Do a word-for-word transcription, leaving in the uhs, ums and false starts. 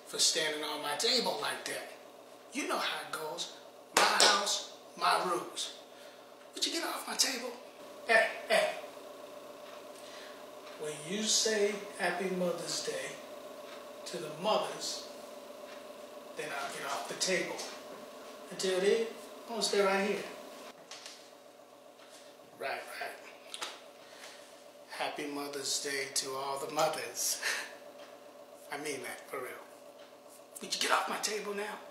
for standing on my table like that. You know how it goes. My house, my rules. Would you get off my table? Hey, hey. When you say Happy Mother's Day to the mothers, then I'll get off the table. Until then, I'm gonna stay right here. Right, right. Happy Mother's Day to all the mothers. I mean that, for real. Would you get off my table now?